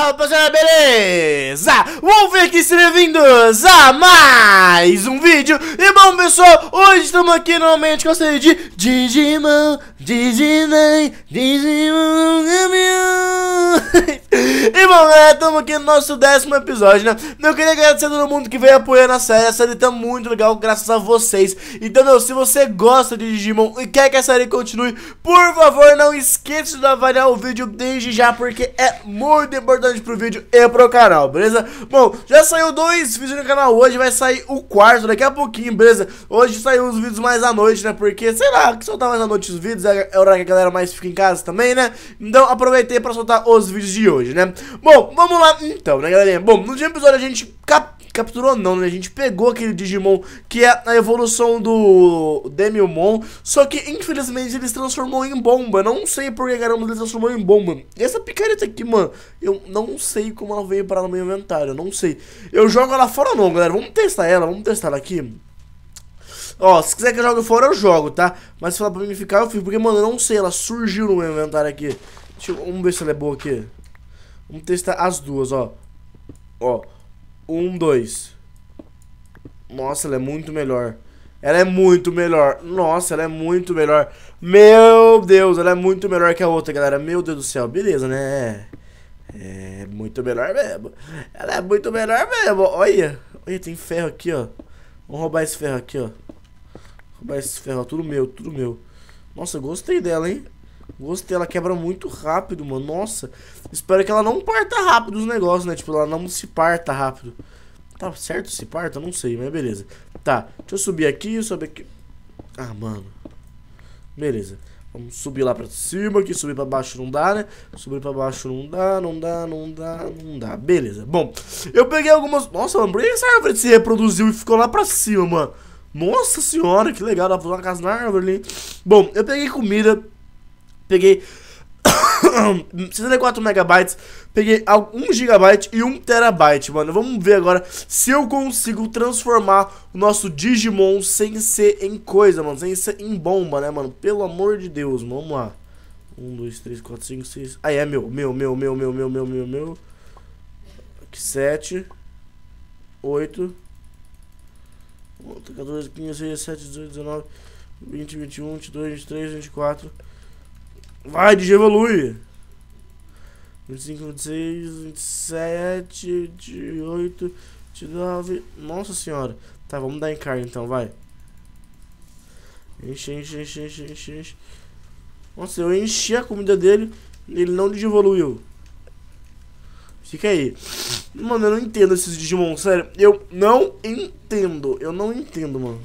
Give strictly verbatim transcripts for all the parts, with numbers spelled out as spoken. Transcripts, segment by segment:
Rapaziada, beleza? Vamos ver aqui, sejam bem-vindos a mais um vídeo. E bom, pessoal, hoje estamos aqui novamente com a série de Digimon, Digimon, Digimon E bom, galera, estamos aqui no nosso décimo episódio, né? Eu queria agradecer a todo mundo que veio apoiando a série. A série tá muito legal, graças a vocês. Então, meu, se você gosta de Digimon e quer que a série continue, por favor, não esqueça de avaliar o vídeo desde já, porque é muito importante pro vídeo e pro canal, beleza? Bom, já saiu dois vídeos no canal hoje, vai sair o quarto daqui a pouquinho, beleza? Hoje saiu os vídeos mais à noite, né? Porque, sei lá, que soltar mais à noite os vídeos, é hora que a galera mais fica em casa também, né? Então aproveitei pra soltar os vídeos de hoje, né? Bom, vamos lá então, né, galerinha? Bom, no último episódio a gente cap capturou não, né? A gente pegou aquele Digimon que é a evolução do Demilmon, só que infelizmente ele se transformou em bomba. Não sei por que caramba ele se transformou em bomba. E essa picareta aqui, mano, eu não sei como ela veio parar no meu inventário, eu não sei. Eu jogo ela fora ou não, galera? Vamos testar ela, vamos testar ela aqui. Ó, se quiser que eu jogue fora, eu jogo, tá? Mas se falar pra mim ficar, eu fico. Porque, mano, eu não sei, ela surgiu no meu inventário aqui. Deixa eu, vamos ver se ela é boa aqui. Vamos testar as duas, ó. Ó. Um, dois. Nossa, ela é muito melhor. Ela é muito melhor. Nossa, ela é muito melhor. Meu Deus, ela é muito melhor que a outra, galera. Meu Deus do céu. Beleza, né? É muito melhor mesmo. Ela é muito melhor mesmo. Olha. Olha, tem ferro aqui, ó. Vamos roubar esse ferro aqui, ó. Roubar esse ferro, ó. Tudo meu, tudo meu. Nossa, gostei dela, hein? Gostei, ela quebra muito rápido, mano. Nossa, espero que ela não parta rápido os negócios, né? Tipo, ela não se parta rápido. Tá certo se parta? Não sei, mas beleza. Tá, deixa eu subir aqui, subir aqui. Ah, mano. Beleza. Vamos subir lá pra cima aqui, subir pra baixo não dá, né? Subir pra baixo não dá, não dá, não dá, não dá. Beleza, bom. Eu peguei algumas... Nossa, mano, por que essa árvore se reproduziu e ficou lá pra cima, mano? Nossa senhora, que legal, dá pra fazer uma casa na árvore ali. Bom, eu peguei comida... Peguei sessenta e quatro megabytes, peguei um gigabyte e um terabyte, mano. Vamos ver agora se eu consigo transformar o nosso Digimon sem ser em coisa, mano. Sem ser em bomba, né, mano? Pelo amor de Deus, vamos lá. um, dois, três, quatro, cinco, seis. Ah, é meu, meu, meu, meu, meu, meu, meu, meu, meu. Aqui, sete, oito, quatorze, quinze, dezesseis, dezessete, dezoito, dezenove, vinte, vinte e um, vinte e dois, vinte e três, vinte e quatro. Vai, Digievolui! vinte e cinco, vinte e seis, vinte e sete, vinte e oito, vinte e nove. Nossa senhora. Tá, vamos dar em carne então, vai. Enche, enche, enche, enche, enche, enche. Nossa, eu enchi a comida dele e ele não digievoluiu. Fica aí. Mano, eu não entendo esses Digimon, sério. Eu não entendo. Eu não entendo, mano.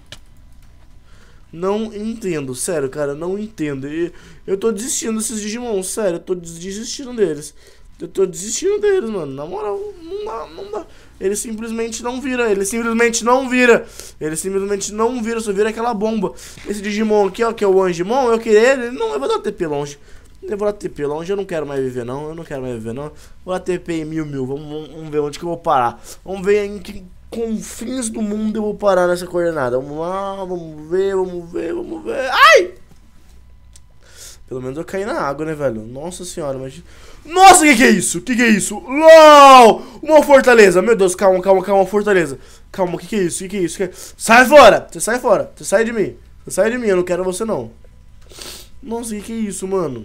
Não entendo, sério, cara, não entendo. E eu tô desistindo desses Digimon, sério, eu tô desistindo deles. Eu tô desistindo deles, mano. Na moral, não dá, não dá. Ele simplesmente não vira, ele simplesmente não vira. Ele simplesmente não vira, só vira aquela bomba. Esse Digimon aqui, ó, que é o Angemon, eu queria ele, não, eu vou dar T P longe. Eu vou dar T P longe, eu não quero mais viver não, eu não quero mais viver não. Vou dar T P em mil mil, vamos, vamos, vamos ver onde que eu vou parar. Vamos ver em que confins do mundo eu vou parar nessa coordenada. Vamos lá, vamos ver, vamos ver, vamos ver. Ai! Pelo menos eu caí na água, né, velho? Nossa senhora, mas... Nossa, que que é isso? Que que é isso? LOL! Uma fortaleza. Meu Deus, calma, calma, calma, fortaleza. Calma, que que é isso? Que que é isso? Que... Sai fora! Você sai fora! Você sai de mim! Você sai de mim, eu não quero você, não. Nossa, que que é isso, mano?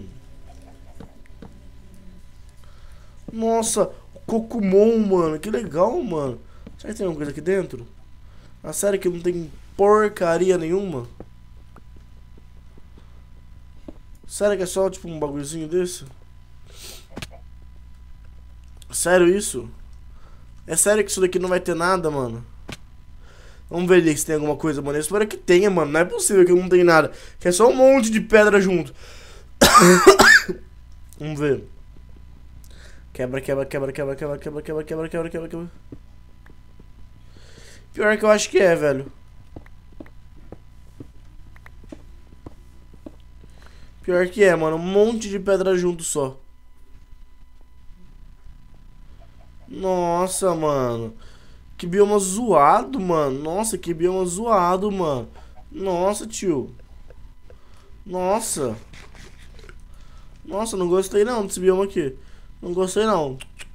Nossa, Cocumon, mano. Que legal, mano. Será que tem alguma coisa aqui dentro? A sério que não tem porcaria nenhuma? Sério que é só tipo um bagulhozinho desse? Sério isso? É sério que isso daqui não vai ter nada, mano? Vamos ver ali se tem alguma coisa, mano. Eu espero que tenha, mano. Não é possível que não tenha nada. Que é só um monte de pedra junto. Vamos ver. Quebra, quebra, quebra, quebra, quebra, quebra, quebra, quebra, quebra, quebra, quebra. Pior que eu acho que é, velho. Pior que é, mano. Um monte de pedra junto só. Nossa, mano. Que bioma zoado, mano. Nossa, que bioma zoado, mano. Nossa, tio. Nossa. Nossa, não gostei não desse bioma aqui. Não gostei não.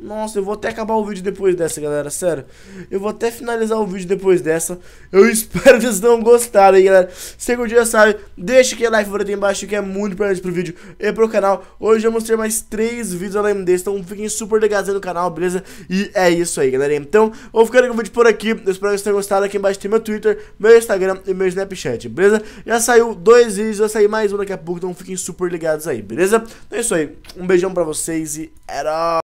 Nossa, eu vou até acabar o vídeo depois dessa, galera, sério. Eu vou até finalizar o vídeo depois dessa. Eu espero que vocês tenham gostado aí, galera. Se algum dia sabe, deixa aquele like favorito aí embaixo, que é muito importante pro vídeo e pro canal. Hoje eu mostrei mais três vídeos além desse, então fiquem super ligados aí no canal, beleza? E é isso aí, galera. Então, vou ficando com o vídeo por aqui. Eu espero que vocês tenham gostado. Aqui embaixo tem meu Twitter, meu Instagram e meu Snapchat, beleza? Já saiu dois vídeos, vai sair mais um daqui a pouco, então fiquem super ligados aí, beleza? Então é isso aí. Um beijão pra vocês e era...